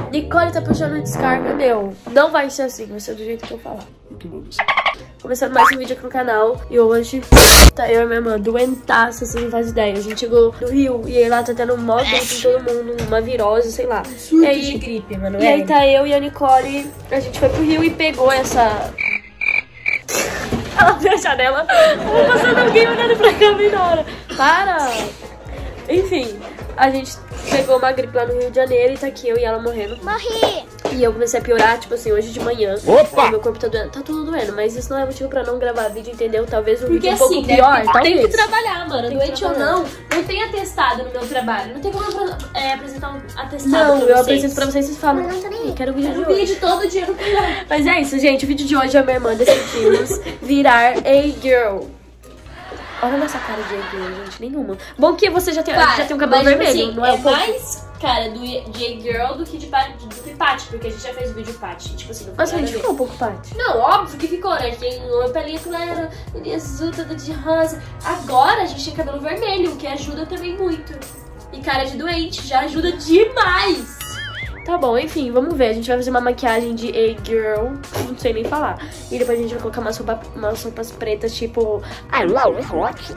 Nicole tá puxando descarga, meu. Não vai ser assim, vai ser do jeito que eu falar. Começando mais um vídeo aqui no canal. E hoje tá eu e minha irmã doentaça, você não faz ideia. A gente chegou no Rio e aí lá tá tendo mó doente em todo mundo, uma virose, sei lá. Surto de gripe, mano. E aí tá eu e a Nicole, a gente foi pro Rio e pegou essa... Ela abriu a janela, passando alguém olhando pra cá bem na hora. Para! Enfim, a gente pegou uma gripe lá no Rio de Janeiro e tá aqui eu e ela morrendo. Morri! E eu comecei a piorar, tipo assim, hoje de manhã. Opa! Meu corpo tá doendo, tá tudo doendo, mas isso não é motivo pra não gravar vídeo, entendeu? Talvez um Porque vídeo um pouco assim, pior, talvez. tem que trabalhar, mano. Tem que Doente ou trabalhar. não tem atestado no meu trabalho. Não tem como eu apresentar um atestado Não, pra eu vocês. apresento pra vocês e vocês falam, Não, também. eu quero o vídeo de Um hoje. vídeo todo dia no canal. Mas é isso, gente, o vídeo de hoje é a minha irmã decidimos virar A-Girl. Olha a nossa cara de A-Girl, gente, nenhuma. Bom que você já tem um cabelo mas, tipo vermelho, assim, não é? é Um pouco? mais cara do J-Girl do que Paty, porque a gente já fez o vídeo Paty. Tipo assim, não foi Nossa, a nada gente a ver. ficou um pouco Paty. Não, óbvio que ficou, né? Tem uma pelinha clara, pelinha azul, toda de rosa. Agora a gente tem cabelo vermelho, o que ajuda também muito. E cara de doente, já ajuda demais. Tá bom, enfim, vamos ver. A gente vai fazer uma maquiagem de A-Girl, não sei nem falar. E depois a gente vai colocar umas roupas pretas, tipo... I love hot.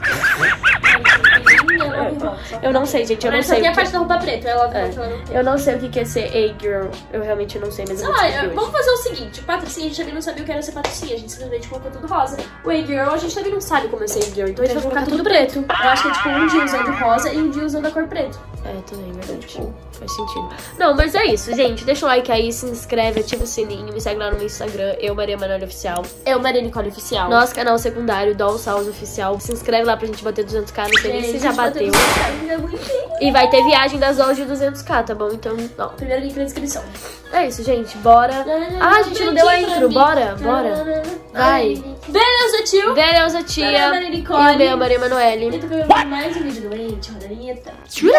Eu não sei, gente, eu não Mas só sei. tem o a que- parte da roupa preta, ela É. ela não tem. Eu não sei o que é ser A-Girl. Eu realmente não sei, mas eu vou descobrir Olha, hoje. vamos fazer o seguinte, patricinha, a gente também não sabia o que era ser patricinha, a gente simplesmente colocou tudo rosa. O A-Girl, a gente também não sabe como é ser A-Girl, então a gente vai colocar tudo preto. Eu acho que é tipo um dia usando rosa e um dia usando a cor preto. É, também, verdade. Faz sentido. Não, mas é isso, gente. Deixa o like aí, se inscreve, ativa o sininho, me segue lá no meu Instagram, eu, Maria Manoel Oficial. Eu, Maria Nicole Oficial. Nosso canal secundário, Doll House Oficial. Se inscreve lá pra gente bater 200k, não sei nem se já bateu. E vai ter viagem das dolls de 200k, tá bom? Então, ó. Primeiro link na descrição. É isso, gente. Bora. Ah, a gente não deu a intro. Bora, bora. Vai. Beleza, tio. Beleza, tia. Maria E Nicole. o meu, Maria Manoel. Eu tô gravando mais um vídeo doente, roda a vinheta.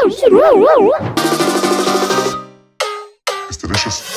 It's delicious.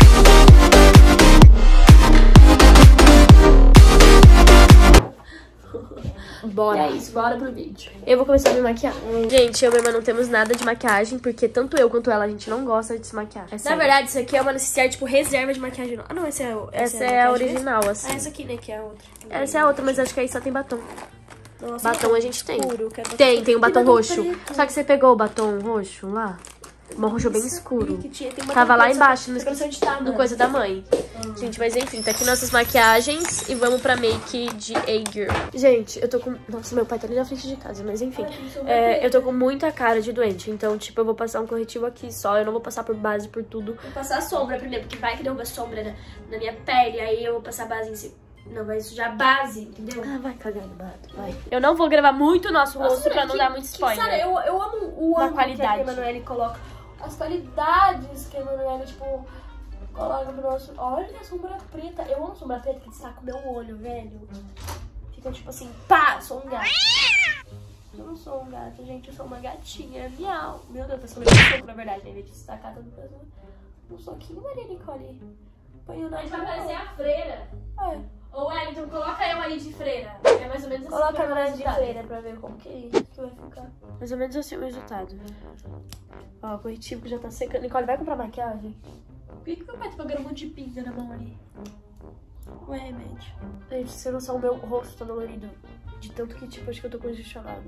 E Bora. é isso, bora pro vídeo. Eu vou começar a me maquiar. Gente, eu e minha irmã não temos nada de maquiagem, porque tanto eu quanto ela, a gente não gosta de se maquiar. É Na sério. verdade, isso aqui é uma necessidade, tipo, reserva de maquiagem. Ah, não, essa Essa é a original, assim. Ah, essa aqui, né, que é a outra. Essa é a outra, mas acho que aí só tem batom. Nossa, Batom a gente tem. escuro, eu quero Tem o batom batom roxo. preto. Só que você pegou o batom roxo lá? Um roxo bem escuro. Que tinha, tem uma Tava lá coisa- embaixo, no eu não sei onde tá, no mano. coisa da mãe. Gente, mas enfim, tá aqui nossas maquiagens e vamos pra make de A-Girl. Gente, eu tô com... Nossa, meu pai tá ali na frente de casa, mas enfim. Eu tô com muita cara de doente, então, tipo, eu vou passar um corretivo aqui só. Eu não vou passar por base, por tudo. Vou passar sombra primeiro, porque vai que derruba sombra na minha pele, aí eu vou passar base em cima. Não, vai sujar a base, entendeu? Ah, vai cagar no mato, vai. Eu não vou gravar muito o nosso rosto pra não dar muito spoiler. Cara, eu amo o Na ângulo qualidade. que a Emanuele coloca. As qualidades que a Emanuele, tipo, coloca pro nosso... Olha a sombra preta. Eu amo sombra preta que destaca o meu olho, velho. Fica tipo assim, pá, sou um gato. Eu não sou um gato, gente, eu sou uma gatinha. Miau. Meu Deus, tá sobre um soco, na verdade, né? Em vez de destacar tanto um soquinho, Maria Nicole. Põe o nariz. Vai parecer a freira. É. Ou então coloca eu aí de freira. É mais ou menos assim. Coloca que a vai nariz ficar de o resultado. freira pra ver como que vai ficar. Mais ou menos assim o resultado. Ó, o corretivo que já tá secando. Nicole, vai comprar maquiagem? Por que meu pai tá pegando um monte de pinga na mão ali? Ou é remédio? Gente, se não são o meu rosto tá dolorido. De tanto que, tipo, acho que eu tô congestionada.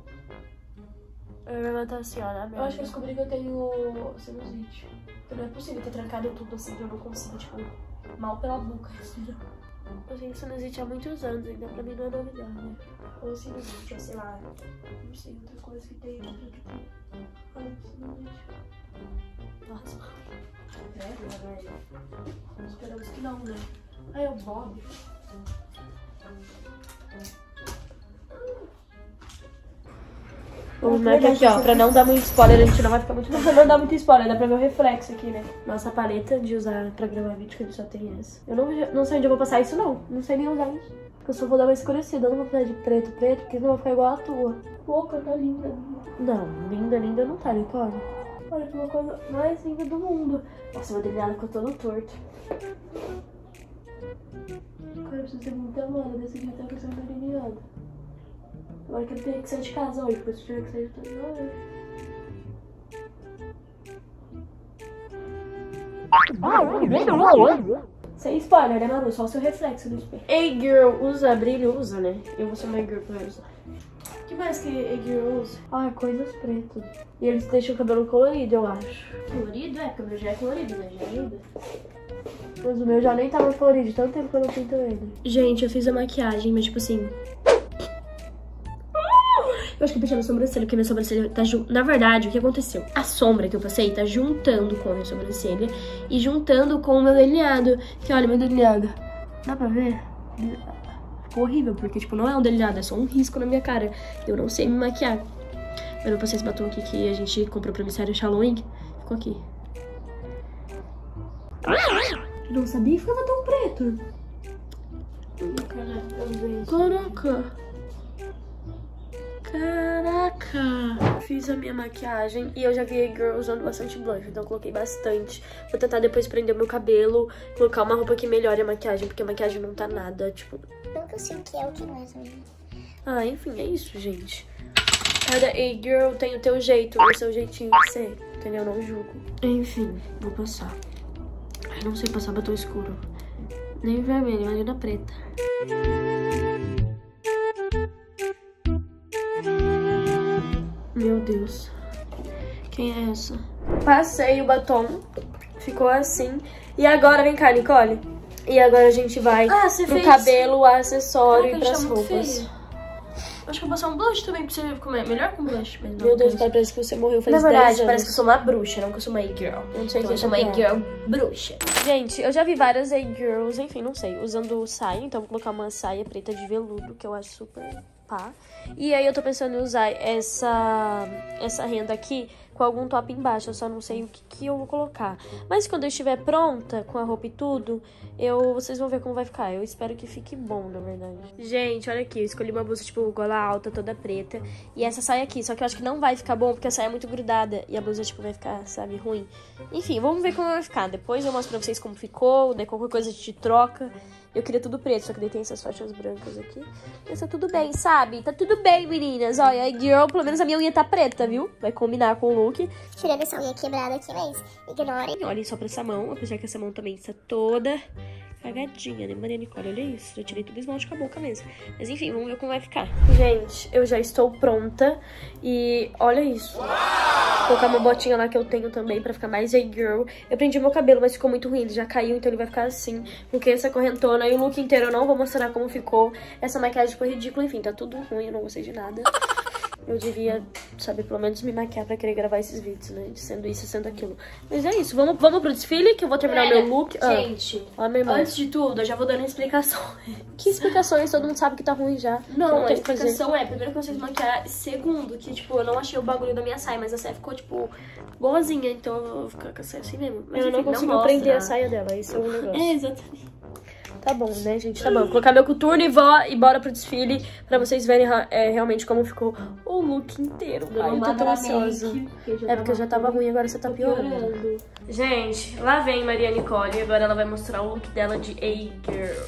A minha irmã tá assim, ó, na Eu merda. acho que eu descobri que eu tenho sinusite. Porque não é possível ter trancado tudo assim que eu não consigo, tipo, mal pela boca. Assim. Eu tenho sinusite há muitos anos, ainda pra mim não é novidade. Ou sinusite, ou sei lá, não sei, outra coisa que tem. Olha, sinusite. Nossa. Esperamos que não, né? Ai, é o Bob. Vamos marcar aqui, ó, pra não dar muito spoiler, a gente não vai ficar muito... Não dá muito spoiler, dá pra ver o reflexo aqui, né? Nossa paleta de usar pra gravar vídeo, que a gente só tem essa. Eu não sei onde eu vou passar isso, não. Não sei nem usar isso. Porque eu só vou dar uma escurecida, eu não vou fazer de preto, porque senão vai ficar igual a tua. Boca, tá linda. Não, linda não tá, Nicole. Olha que uma coisa mais linda do mundo. Nossa, meu delineado ficou todo torto. Cara, eu preciso ter muita mano desse aqui até que eu seja delineado. Agora que eu tenho que sair de casa hoje, depois eu tiver que sair de casa hoje. Sem spoiler, né, Manu? Só o seu reflexo no espelho. Hey girl, usa brilho? Usa, né? Eu vou ser uma girl pra usar. O que mais que a girl usa? Ah, coisas pretas. E eles deixam o cabelo colorido, eu acho. Colorido? É, porque o meu já é colorido, né? Já ajuda. Mas o meu já nem tava colorido, tanto tempo que eu não pinto ele. Gente, eu fiz a maquiagem, mas tipo assim... Eu acho que eu pensei na sobrancelha, porque minha sobrancelha tá Na verdade, o que aconteceu? A sombra que eu passei tá juntando com a minha sobrancelha e juntando com o meu delineado. Que olha, meu delineado. Dá pra ver? Ficou horrível, porque tipo, não é um delineado, é só um risco na minha cara. Eu não sei me maquiar. Eu não passei esse batom aqui que a gente comprou pra missário de Halloween. Ficou aqui. Eu não sabia que ficava tão preto. Caraca. Caraca! Fiz a minha maquiagem e eu já vi a girl usando bastante blush, então eu coloquei bastante. Vou tentar depois prender o meu cabelo, colocar uma roupa que melhore a maquiagem, porque a maquiagem não tá nada, tipo... Pelo que eu sei o que é o que não é também. Ah, enfim, é isso, gente. Cada A-girl tem o teu jeito, o seu jeitinho de ser, entendeu? Não julgo. Enfim, vou passar. Eu não sei passar batom escuro. Nem vermelho, imagina preta. Meu Deus. Quem é essa? Passei o batom. Ficou assim. E agora, vem cá, Nicole. E agora a gente vai pro cabelo, o acessório e pras roupas. Acho que eu vou passar um blush também pra você comer. Melhor com blush. Mas não, meu Deus, parece que você morreu faz 10 anos. Na verdade, parece que eu sou uma bruxa, não que eu sou uma A-girl. Eu não sei o que eu sou uma A-girl bruxa. Gente, eu já vi várias A-girls, enfim, não sei, usando saia. Então eu vou colocar uma saia preta de veludo, que eu acho super pá. E aí eu tô pensando em usar essa renda aqui com algum top embaixo. Eu só não sei o que eu vou colocar. Mas quando eu estiver pronta, com a roupa e tudo, vocês vão ver como vai ficar. Eu espero que fique bom, na verdade. Gente, olha aqui. Eu escolhi uma blusa, tipo, gola alta, toda preta. E essa saia aqui. Só que eu acho que não vai ficar bom, porque a saia é muito grudada. E a blusa, tipo, vai ficar, sabe, ruim. Enfim, vamos ver como vai ficar. Depois eu mostro pra vocês como ficou. Daí qualquer coisa a gente troca. Eu queria tudo preto, só que daí tem essas faixas brancas aqui. Mas tá tudo bem, sabe? Tá tudo bem, meninas. Olha, a girl, pelo menos a minha unha tá preta, viu? Vai combinar com o look. Tirando essa unha quebrada aqui, mas ignorem. Olhem só pra essa mão, apesar que essa mão também está toda cagadinha, né, Maria Nicole? Olha isso, já tirei tudo esmalte com a boca mesmo. Mas enfim, vamos ver como vai ficar. Gente, eu já estou pronta e olha isso. Vou colocar uma botinha lá que eu tenho também pra ficar mais A-girl. Eu prendi meu cabelo, mas ficou muito ruim, ele já caiu, então ele vai ficar assim. Porque essa correntona e o look inteiro eu não vou mostrar como ficou. Essa maquiagem ficou ridícula, enfim, tá tudo ruim, eu não gostei de nada. Eu devia, sabe, pelo menos me maquiar pra querer gravar esses vídeos, né? De sendo isso, sendo aquilo. Mas é isso, vamos pro desfile, que eu vou terminar o meu look. Gente, antes de tudo, eu já vou dando explicações. Que explicações? Todo mundo sabe que tá ruim já. Não, a explicação é, primeiro que eu sei maquiar, segundo, que, tipo, eu não achei o bagulho da minha saia, mas a saia ficou, tipo, boazinha, então eu vou ficar com a saia assim mesmo. Mas eu não consigo prender a saia dela, isso é um negócio. É, exatamente. Tá bom, né, gente? Tá bom. Vou colocar meu coturno e bora pro desfile pra vocês verem realmente como ficou o look inteiro. Ai, eu tô tão ansiosa. É porque eu já tava ruim, agora você tá piorando. Gente, lá vem Maria Nicole e agora ela vai mostrar o look dela de A-girl.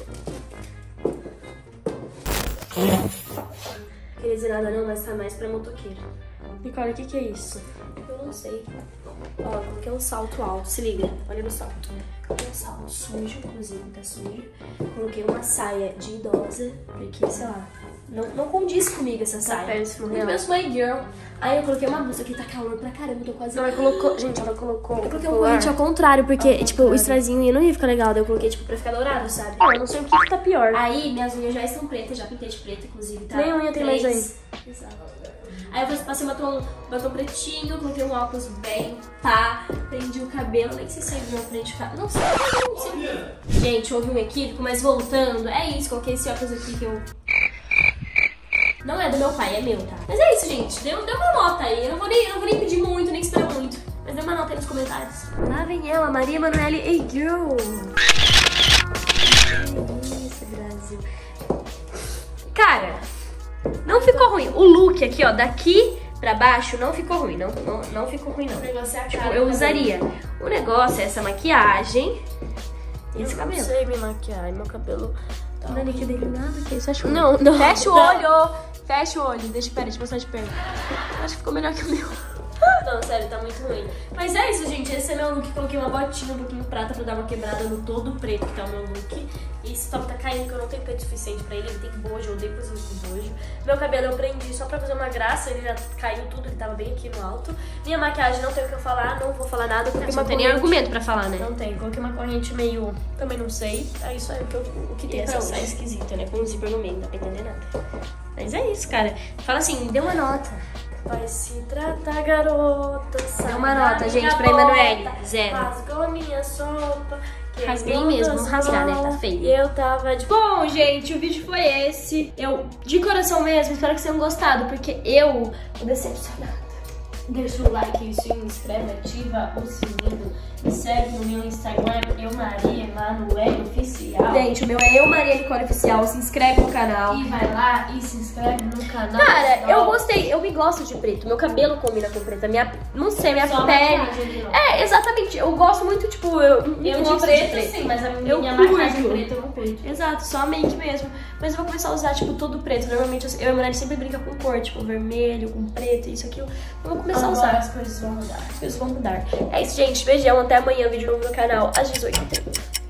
Queria dizer nada não, mas tá mais pra motoqueira. Nicole, o que é isso? Eu não sei. Ó, coloquei um salto alto, se liga, olha no salto. Coloquei um salto sujo, inclusive, tá sujo. Coloquei uma saia de idosa, porque, sei lá, não condiz comigo essa saia. Péssimo, eu sou uma girl. Aí eu coloquei uma blusa que tá calor pra caramba, eu tô quase... Não, ela colocou, gente, ela colocou... Eu coloquei um corrente ao contrário, porque, tipo, o strazinho não ia ficar legal, daí eu coloquei, tipo, pra ficar dourado, sabe? Eu não sei o que tá pior. Aí, minhas unhas já estão pretas, já pintei de preto, inclusive, tá? Nem unha tem mais ainda. Exato. Aí eu passei batom pretinho, coloquei um óculos bem pá, prendi o cabelo, nem sei se é prende o cabelo, não sei. Gente, houve um equívoco, mas voltando, é isso, coloquei esse óculos aqui que eu... Não é do meu pai, é meu, tá? Mas é isso, gente, deu uma nota aí, eu não vou nem pedir muito, nem esperar muito, mas dê uma nota aí nos comentários. Lá vem ela, Maria Emanuele A-girl. Isso, Brasil. Cara... Não ficou ruim. O look aqui, ó, daqui pra baixo não ficou ruim. Não ficou ruim, não. O negócio é a cara, tipo, eu usaria. O negócio é essa maquiagem e esse cabelo. Eu não sei me maquiar. Meu cabelo tá... Não é líquido nada, que isso? Fecha o olho. Não. Fecha o olho. Fecha o olho. Deixa eu mostrar de perto. Acho que ficou melhor que o meu. Não, sério, tá muito ruim. Mas é isso, gente. Esse é meu look. Coloquei uma botinha, um pouquinho prata pra dar uma quebrada no todo preto, que tá o meu look. E esse top tá caindo, que eu não tenho peito suficiente pra ele. Ele tem bojo, eu odeio coisinhas com bojo. Meu cabelo eu prendi só pra fazer uma graça. Ele já caiu tudo, ele tava bem aqui no alto. Minha maquiagem não tem o que eu falar, não vou falar nada. Porque Não tem nem argumento pra falar, né? Não tem. Coloquei uma corrente meio... Também não sei. É isso aí o que tem Essa pra saia hoje. esquisita, né? Com um zíper no meio, não dá pra entender nada. Mas é isso, cara. Fala assim, dê uma nota. Vai se tratar, garota. Dê uma nota, gente, pra Emanuele. 0. Rasgou minha sopa. Rasguei mesmo, vamos rasgar, né? Tá feio. E eu tava de... Bom, gente, o vídeo foi esse. Eu, de coração mesmo, espero que vocês tenham gostado, porque eu tô decepcionada. Deixa o like, se inscreve, ativa o sininho. Me segue no meu Instagram, EuMariaEmanuelOficial. Gente, o meu é Eu Maria Nicole Oficial. Se inscreve no canal. E vai lá e se inscreve no canal. Cara, eu gostei, eu me gosto de preto. Meu cabelo combina com preto. Minha, não sei, minha Só pele. maquiagem, não. É, exatamente. Eu gosto muito, tipo, eu me Eu visto de preto, sim, mas a Eu minha curto. maquiagem preta eu não curto. Exato, só a make mesmo. Mas eu vou começar a usar, tipo, todo preto. Normalmente eu e a mulher sempre brinca com cor, tipo, vermelho, com preto, isso, aquilo. Eu vou começar a usar. Agora as coisas vão mudar. As coisas vão mudar. É isso, gente. Beijão. Até amanhã. Vídeo novo no canal às 18h30.